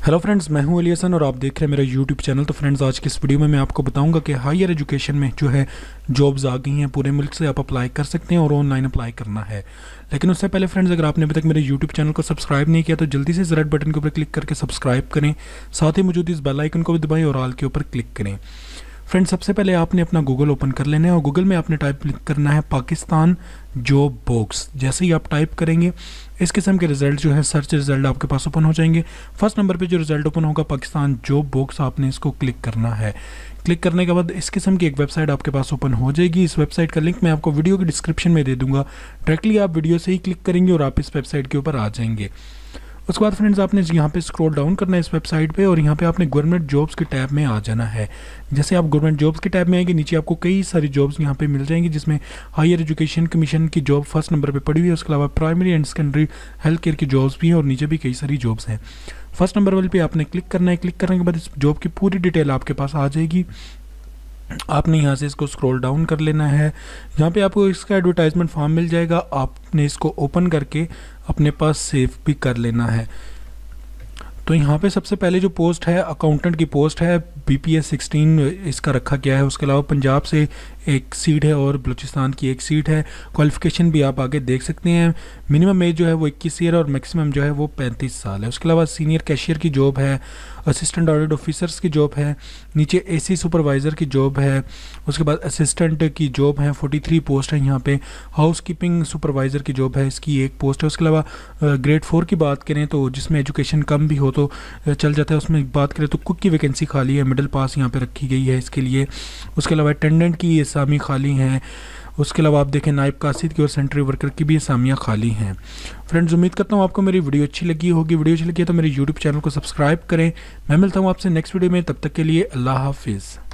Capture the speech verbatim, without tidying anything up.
Hello friends, मैं हूं अली हसन और आप देख रहे हैं मेरा यूट्यूब चैनल। तो फ्रेंड्स, आज की इस वीडियो में मैं आपको बताऊंगा कि हायर एजुकेशन में जो है जॉब्स आ गई हैं, पूरे मुल्क से आप अप्लाई कर सकते हैं और ऑनलाइन अप्लाई करना है। लेकिन उससे पहले फ्रेंड्स, अगर आपने अभी तक मेरे यूट्यूब चैनल को सब्सक्राइब नहीं किया तो जल्दी से रेड बटन के ऊपर क्लिक करके सब्सक्राइब करें, साथ ही मौजूद इस बेल आइकन को भी दबाएं और ऑल के ऊपर क्लिक करें। फ्रेंड्स, सबसे पहले आपने अपना गूगल ओपन कर लेना है और गूगल में आपने टाइप करना है पाकिस्तान जॉब बॉक्स। जैसे ही आप टाइप करेंगे इस किस्म के रिजल्ट जो है सर्च रिजल्ट आपके पास ओपन हो जाएंगे। फर्स्ट नंबर पे जो रिजल्ट ओपन होगा पाकिस्तान जॉब बॉक्स, आपने इसको क्लिक करना है। क्लिक करने के बाद इस किस्म की एक वेबसाइट आपके पास ओपन हो जाएगी। इस वेबसाइट का लिंक मैं आपको वीडियो की डिस्क्रिप्शन में दे दूंगा। डायरेक्टली आप वीडियो से ही क्लिक करेंगे और आप इस वेबसाइट के ऊपर आ जाएंगे। उसके बाद फ्रेंड्स, आपने यहाँ पे स्क्रॉल डाउन करना है इस वेबसाइट पे और यहाँ पे आपने गवर्नमेंट जॉब्स के टैब में आ जाना है। जैसे आप गवर्नमेंट जॉब्स के टैब में आएंगे, नीचे आपको कई सारी जॉब्स यहाँ पे मिल जाएंगी, जिसमें हायर एजुकेशन कमीशन की जॉब फर्स्ट नंबर पे पड़ी हुई है। उसके अलावा primary and secondary health care की जॉब्स भी हैं और नीचे भी कई सारी जॉब्स हैं। फर्स्ट नंबर वाले पे आपने क्लिक करना है। क्लिक करने के बाद इस जॉब की पूरी डिटेल आपके पास आ जाएगी। आपने यहाँ से इसको स्क्रॉल डाउन कर लेना है। यहाँ पे आपको इसका एडवर्टाइजमेंट फॉर्म मिल जाएगा, आपने इसको ओपन करके अपने पास सेव भी कर लेना है। तो यहाँ पे सबसे पहले जो पोस्ट है अकाउंटेंट की पोस्ट है, बी पी एस सिक्सटीन इसका रखा गया है। उसके अलावा पंजाब से एक सीट है और बलूचिस्तान की एक सीट है। क्वालिफिकेशन भी आप आगे देख सकते हैं। मिनिमम एज जो है वो इक्कीस ईयर और मैक्सिमम जो है वो पैंतीस साल है। उसके अलावा सीनियर कैशियर की जॉब है, असिस्टेंट ऑडिट ऑफिसर्स की जॉब है, नीचे ए सी सुपरवाइज़र की जॉब है। उसके बाद असिस्टेंट की जॉब है, तैंतालीस पोस्ट है यहाँ पे। हाउस कीपिंग सुपरवाइज़र की जॉब है, इसकी एक पोस्ट है। उसके अलावा ग्रेड फोर की बात करें तो जिसमें एजुकेशन कम भी हो तो चल जाता है, उसमें बात करें तो कुक की वैकेंसी खाली है, मिडिल पास यहाँ पे रखी गई है इसके लिए। उसके अलावा अटेंडेंट की असामी खाली हैं। उसके अलावा आप देखें नायब कासिद की और सेंट्री वर्कर की भी असामियाँ खाली हैं। फ्रेंड्स, उम्मीद करता हूँ आपको मेरी वीडियो अच्छी लगी होगी। वीडियो अच्छी लगी है तो मेरे यूट्यूब चैनल को सब्सक्राइब करें। मैं मिलता हूँ आपसे नेक्स्ट वीडियो में, तब तक के लिए अल्लाह हाफिज़।